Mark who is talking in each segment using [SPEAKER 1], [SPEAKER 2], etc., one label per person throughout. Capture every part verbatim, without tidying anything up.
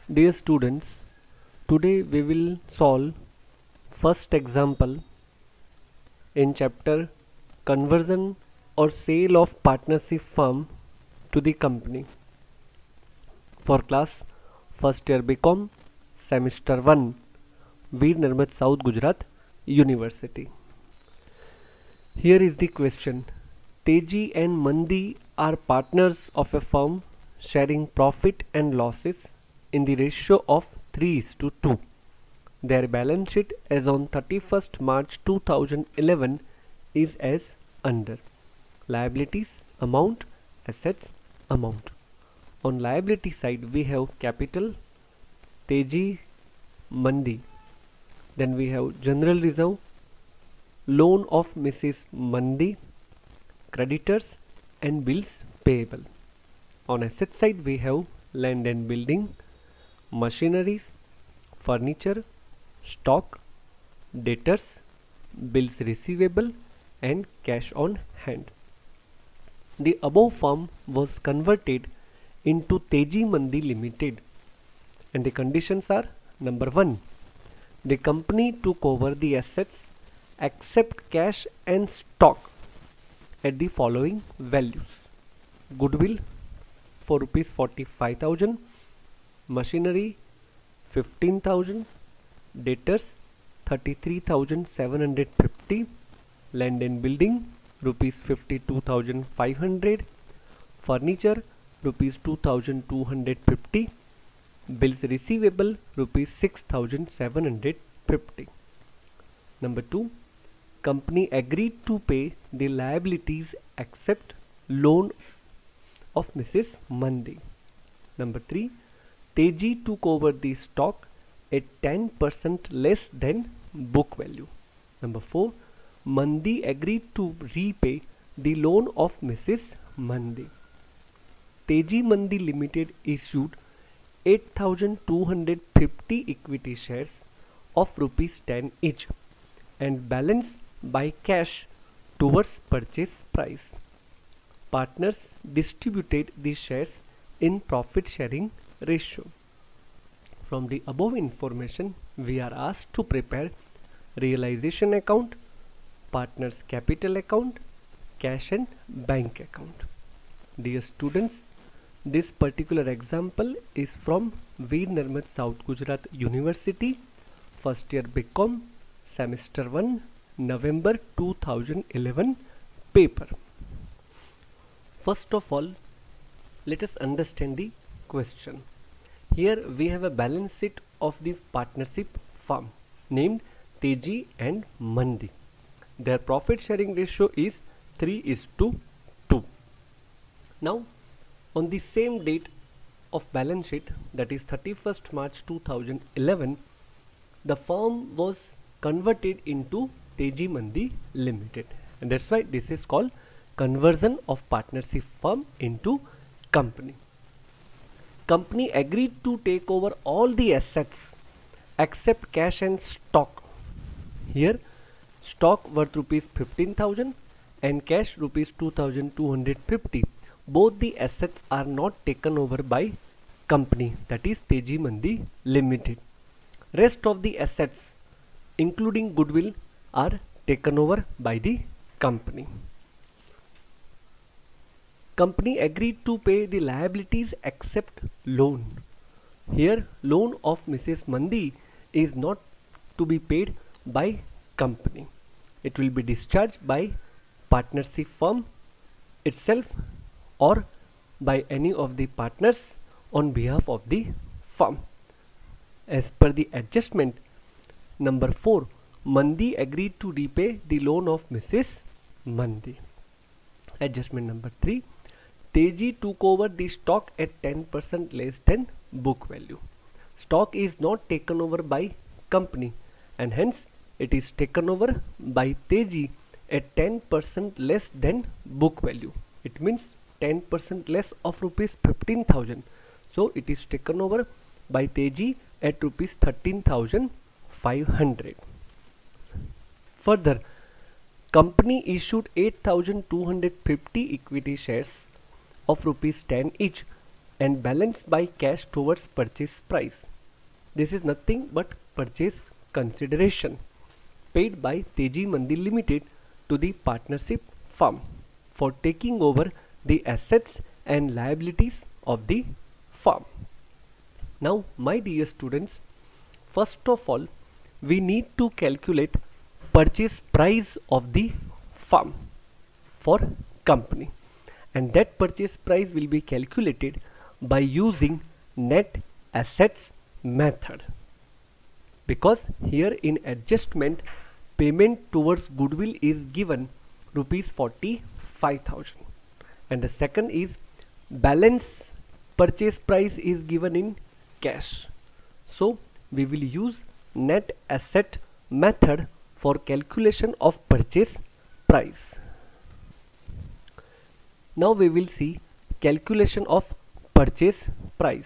[SPEAKER 1] Dear students, today we will solve first example in chapter Conversion or Sale of Partnership Firm to the Company for class first year B Com semester one, Veer Narmad South Gujarat University. Here is the question. Teji and Mandi are partners of a firm sharing profit and losses in the ratio of three is to two. Their balance sheet as on thirty-first March two thousand eleven is as under. Liabilities amount, assets amount. On liability side we have capital Teji Mandi. Then we have general reserve, loan of Missus Mandi, creditors and bills payable. On asset side we have land and building, machineries, furniture, stock, debtors, bills receivable and cash on hand. The above firm was converted into Teji Mandi Limited and the conditions are: number one, the company took over the assets except cash and stock at the following values: goodwill for rupees forty-five thousand, machinery fifteen thousand, debtors thirty-three thousand seven hundred fifty, land and building rupees fifty-two thousand five hundred, furniture rupees two thousand two hundred fifty, bills receivable rupees six thousand seven hundred fifty. Number two, company agreed to pay the liabilities except loan of Missus Mandi. Number three, Teji took over the stock at ten percent less than book value. Number four, Mandi agreed to repay the loan of Missus Mandi. Teji Mandi Limited issued eight thousand two hundred fifty equity shares of rupees ten each and balance by cash towards purchase price. Partners distributed the shares in profit sharing ratio. From the above information, we are asked to prepare realization account, partners capital account, cash and bank account. Dear students, this particular example is from Veer Narmad South Gujarat University, first year B Com, semester one, November two thousand eleven paper. First of all, let us understand the question. Here we have a balance sheet of the partnership firm named Teji and Mandi. Their profit sharing ratio is three is to two. Now, on the same date of balance sheet, that is thirty-first March two thousand eleven, the firm was converted into Teji Mandi Limited, and that's why this is called conversion of partnership firm into company. Company agreed to take over all the assets except cash and stock. Here stock worth rupees fifteen thousand and cash rupees two thousand two hundred fifty. Both the assets are not taken over by company, that is Teji Mandi Limited. Rest of the assets including goodwill are taken over by the company. Company agreed to pay the liabilities except loan. Here loan of Missus Mandi is not to be paid by company. It will be discharged by partnership firm itself or by any of the partners on behalf of the firm. As per the adjustment, number four, Mandi agreed to repay the loan of Missus Mandi. Adjustment number three, Teji took over the stock at ten percent less than book value. Stock is not taken over by company and hence it is taken over by Teji at ten percent less than book value. It means ten percent less of rupees fifteen thousand. So it is taken over by Teji at rupees thirteen thousand five hundred. Further, company issued eight thousand two hundred fifty equity shares of rupees ten each and balance by cash towards purchase price. This is nothing but purchase consideration paid by Teji Mandi Limited to the partnership firm for taking over the assets and liabilities of the firm. Now, my dear students, first of all, we need to calculate purchase price of the firm for company, and that purchase price will be calculated by using net assets method, because here in adjustment payment towards goodwill is given rupees forty-five thousand, and the second is balance purchase price is given in cash. So we will use net asset method for calculation of purchase price. Now we will see calculation of purchase price.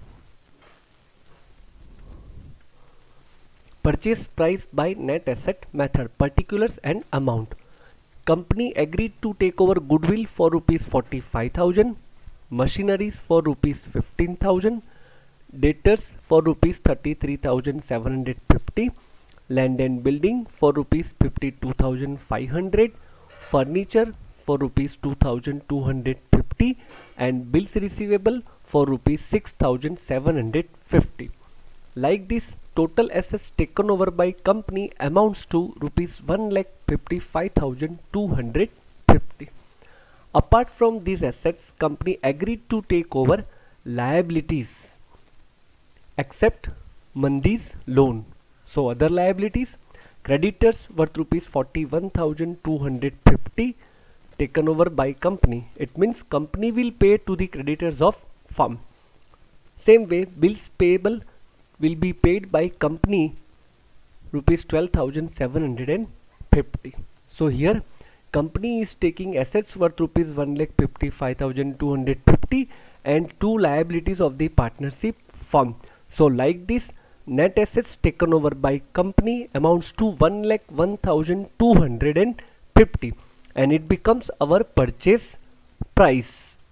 [SPEAKER 1] Purchase price by net asset method, particulars and amount. Company agreed to take over goodwill for rupees forty-five thousand, machineries for rupees fifteen thousand, debtors for rupees thirty-three thousand seven hundred fifty, land and building for rupees fifty-two thousand five hundred, furniture for rupees two thousand two hundred fifty, and bills receivable for rupees six thousand seven hundred fifty. Like this, total assets taken over by company amounts to rupees one lakh fifty-five thousand two hundred fifty. Apart from these assets, company agreed to take over liabilities except Mandi's loan. So other liabilities, creditors worth rupees forty-one thousand two hundred fifty taken over by company. It means company will pay to the creditors of firm. Same way, bills payable will be paid by company rupees twelve thousand seven hundred fifty. So here company is taking assets worth rupees one lakh fifty-five thousand two hundred fifty and two liabilities of the partnership firm. So like this, net assets taken over by company amounts to one lakh one thousand two hundred fifty, and it becomes our purchase price.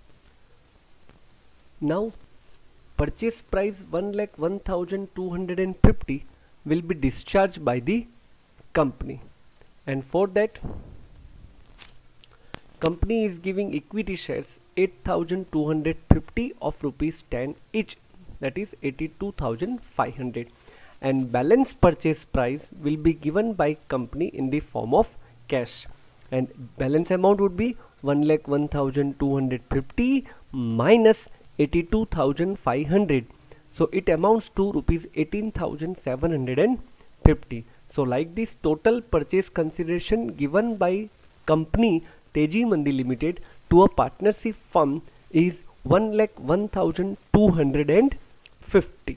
[SPEAKER 1] Now purchase price one lakh one thousand two hundred fifty will be discharged by the company, and for that company is giving equity shares eight thousand two hundred fifty of rupees ten each, that is eighty-two thousand five hundred, and balance purchase price will be given by company in the form of cash, and balance amount would be one lakh one thousand two hundred fifty minus eighty-two thousand five hundred, so it amounts to rupees eighteen thousand seven hundred fifty. So like this, total purchase consideration given by company Teji Mandi Limited to a partnership firm is one lakh one thousand two hundred fifty.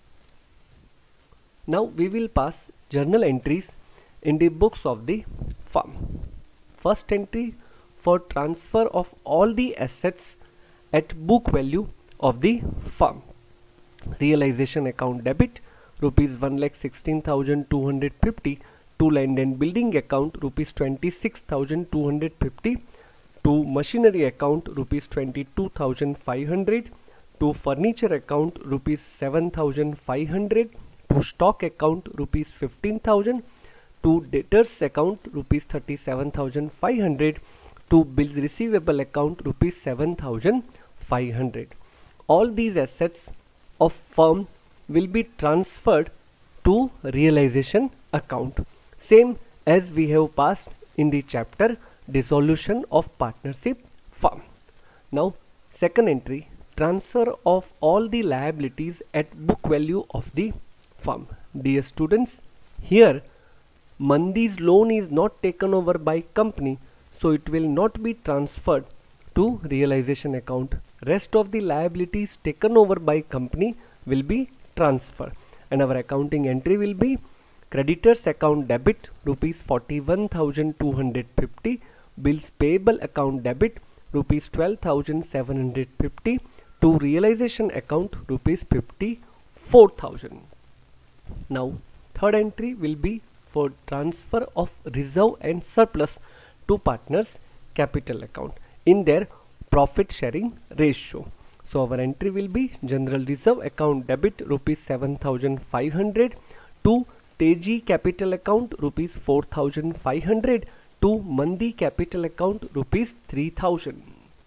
[SPEAKER 1] Now we will pass journal entries in the books of the firm. First entry for transfer of all the assets at book value of the firm. Realization account debit rupees one lakh sixteen thousand two hundred fifty to land and building account rupees twenty-six thousand two hundred fifty, to machinery account rupees twenty-two thousand five hundred, to furniture account rupees seven thousand five hundred, to stock account rupees fifteen thousand, to debtors account rupees thirty-seven thousand five hundred, to bills receivable account rupees seven thousand five hundred. All these assets of firm will be transferred to realization account, same as we have passed in the chapter dissolution of partnership firm. Now second entry, transfer of all the liabilities at book value of the firm. Dear students, here Mandi's loan is not taken over by company, so it will not be transferred to realization account. Rest of the liabilities taken over by company will be transferred, and our accounting entry will be creditors account debit rupees forty-one thousand two hundred fifty, bills payable account debit rupees twelve thousand seven hundred fifty, to realization account rupees fifty-four thousand. Now third entry will be for transfer of reserve and surplus to partners capital account in their profit sharing ratio. So our entry will be general reserve account debit rupees seven thousand five hundred to Teji capital account rupees four thousand five hundred to Mandi capital account rupees three thousand.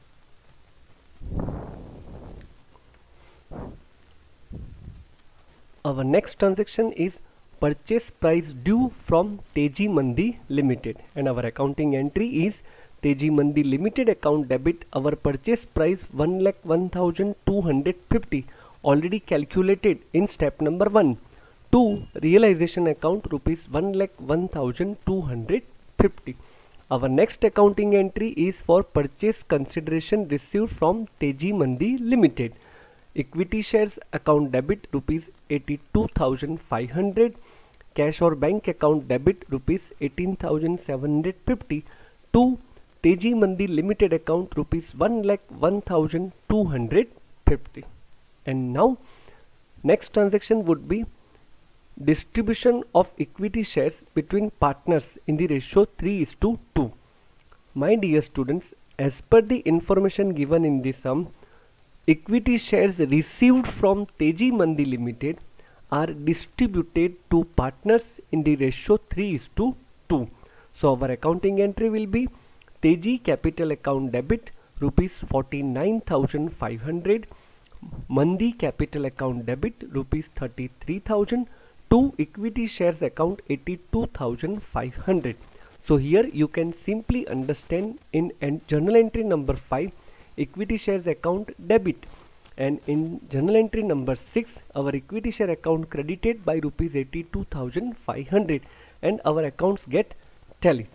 [SPEAKER 1] Our next transaction is purchase price due from Teji Mandi Limited, and our accounting entry is Teji Mandi Limited account debit our purchase price one lakh one thousand two hundred fifty already calculated in step number one to realization account rupees one lakh one thousand two hundred fifty. Our next accounting entry is for purchase consideration received from Teji Mandi Limited. Equity shares account debit rupees eighty-two thousand five hundred, cash or bank account debit rupees eighteen thousand seven hundred fifty to Teji Mandi Limited account rupees one lakh one thousand two hundred fifty. And now next transaction would be distribution of equity shares between partners in the ratio three is to two. My dear students, as per the information given in the sum, equity shares received from Teji Mandi Limited are distributed to partners in the ratio three is to two. So our accounting entry will be Teji capital account debit rupees forty-nine thousand five hundred, Mandi capital account debit rupees thirty-three thousand to equity shares account eighty-two thousand five hundred. So here you can simply understand in journal entry number five equity shares account debit, and in journal entry number six our equity share account credited by rupees eighty-two thousand five hundred, and our accounts get tallied.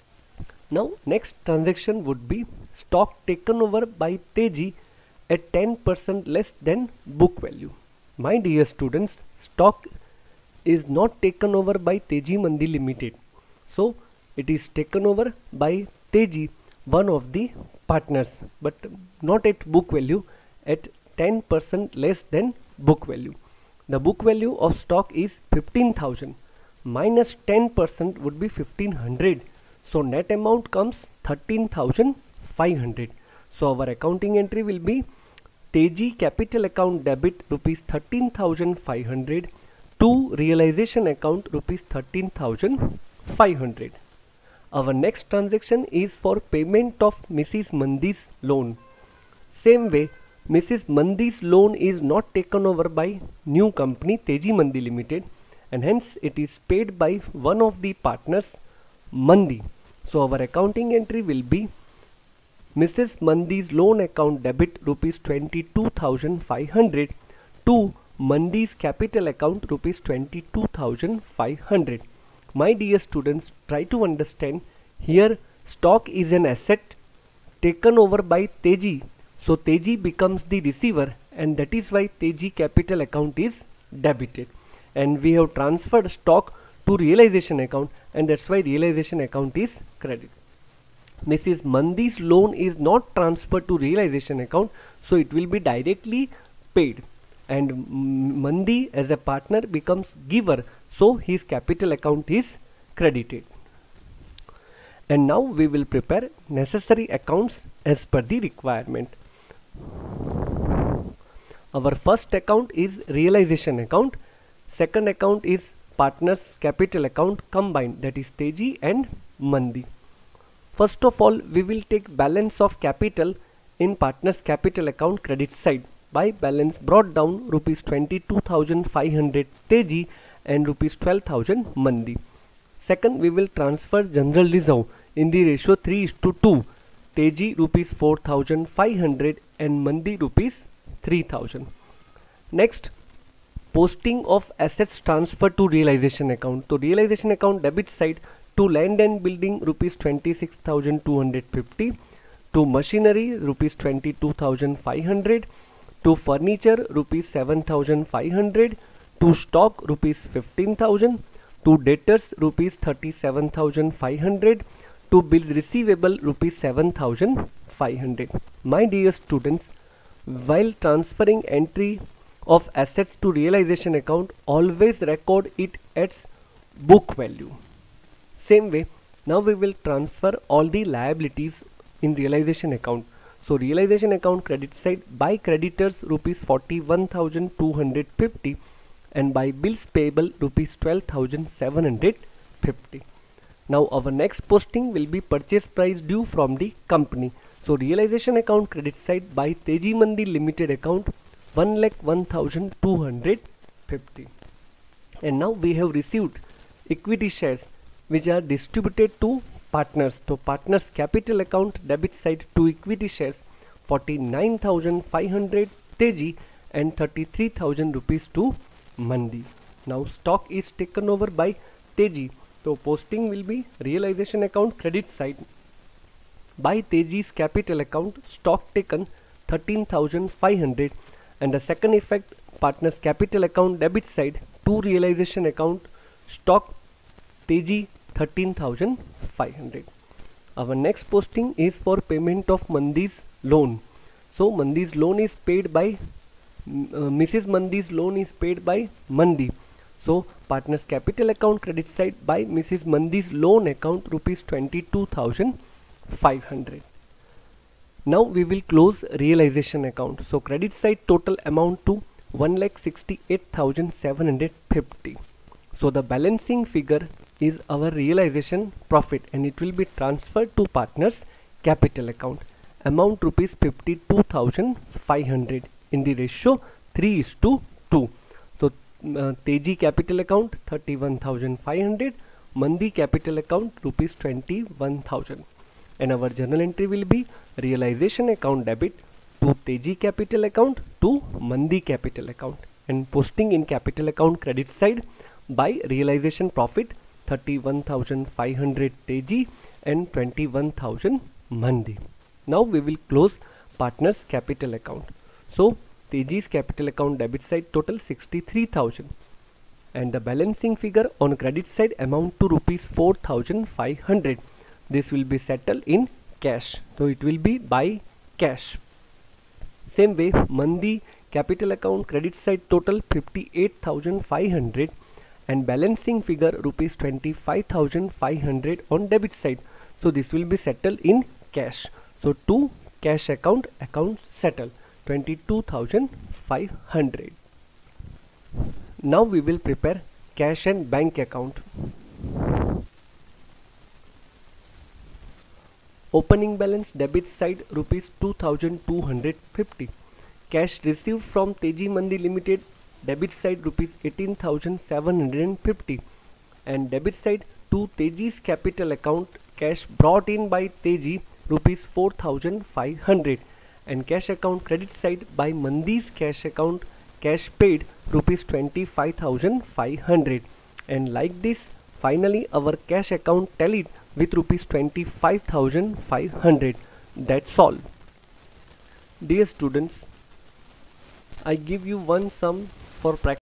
[SPEAKER 1] Now next transaction would be stock taken over by Teji at ten percent less than book value. My dear students, stock is not taken over by Teji Mandi Limited. So it is taken over by Teji, one of the partners, but not at book value, at ten percent less than book value. The book value of stock is fifteen thousand minus ten percent would be fifteen hundred. So net amount comes thirteen thousand five hundred. So our accounting entry will be Teji capital account debit rupees thirteen thousand five hundred to realization account rupees thirteen thousand five hundred. Our next transaction is for payment of Missus Mandi's loan. Same way, Missus Mandi's loan is not taken over by new company Teji Mandi Limited, and hence it is paid by one of the partners, Mandi. So our accounting entry will be Missus Mandi's loan account debit rupees twenty-two thousand five hundred to Mandi's capital account rupees twenty-two thousand five hundred. My dear students, try to understand here stock is an asset taken over by Teji. So Teji becomes the receiver, and that is why Teji capital account is debited, and we have transferred stock to realization account, and that's why realization account is credit. Missus Mandi's loan is not transferred to realization account, so it will be directly paid, and Mandi as a partner becomes giver, so his capital account is credited. And now we will prepare necessary accounts as per the requirement. Our first account is realization account, second account is partners capital account combined, that is Teji and Mandi. First of all, we will take balance of capital in partners capital account credit side by balance brought down rupees twenty-two thousand five hundred Teji and rupees twelve thousand Mandi. Second, we will transfer general reserve in the ratio three is to two, Teji rupees four thousand five hundred and Mandi rupees three thousand. Next, posting of assets transfer to realization account. To realization account debit side, to land and building rupees twenty-six thousand two hundred fifty, to machinery rupees twenty-two thousand five hundred, to furniture rupees seven thousand five hundred, to stock rupees fifteen thousand, to debtors rupees thirty-seven thousand five hundred, to bills receivable rupees seven thousand five hundred. My dear students, while transferring entry of assets to realization account, always record it at book value. Same way, now we will transfer all the liabilities in realization account. So realization account credit side, by creditors rupees forty-one thousand two hundred fifty and by bills payable rupees twelve thousand seven hundred fifty. Now our next posting will be purchase price due from the company. So realization account credit side, by Teji Mandi Limited account one lakh one thousand two hundred fifty. And now we have received equity shares which are distributed to partners. So partners capital account debit side to equity shares forty-nine thousand five hundred Teji and thirty-three thousand rupees to Mandi. Now stock is taken over by Teji. So posting will be realization account credit side, by Teji's capital account stock taken thirteen thousand five hundred, and the second effect partners capital account debit side to realization account stock Teji thirteen thousand five hundred. Our next posting is for payment of Mandi's loan. So Mandi's loan is paid by uh, Missus Mandi's loan is paid by Mandi. So partners capital account credit side, by Missus Mandi's loan account rupees twenty-two thousand five hundred. Now we will close realization account. So credit side total amount to one lakh sixty-eight thousand seven hundred fifty. So the balancing figure is our realization profit and it will be transferred to partners capital account. Amount rupees fifty-two thousand five hundred in the ratio three is to two. So uh, Teji capital account thirty-one thousand five hundred, Mandi capital account rupees twenty-one thousand. And our journal entry will be realization account debit to Teji capital account to Mandi capital account, and posting in capital account credit side, by realization profit thirty-one thousand five hundred Teji and twenty-one thousand Mandi. Now we will close partners capital account. So Teji's capital account debit side total sixty-three thousand and the balancing figure on credit side amount to rupees four thousand five hundred. This will be settled in cash. So it will be by cash. Same way Mandi capital account credit side total fifty-eight thousand five hundred and balancing figure rupees twenty-five thousand five hundred on debit side. So this will be settled in cash. So to cash account, account settle twenty-two thousand five hundred. Now we will prepare cash and bank account. Opening balance debit side rupees two thousand two hundred fifty. Cash received from Teji Mandi Limited debit side rupees eighteen thousand seven hundred fifty and debit side to Teji's capital account cash brought in by Teji rupees four thousand five hundred and cash account credit side, by Mandi's cash account cash paid rupees twenty-five thousand five hundred. And like this finally our cash account tallied with rupees twenty-five thousand five hundred. That's all. Dear students, I give you one sum for practice.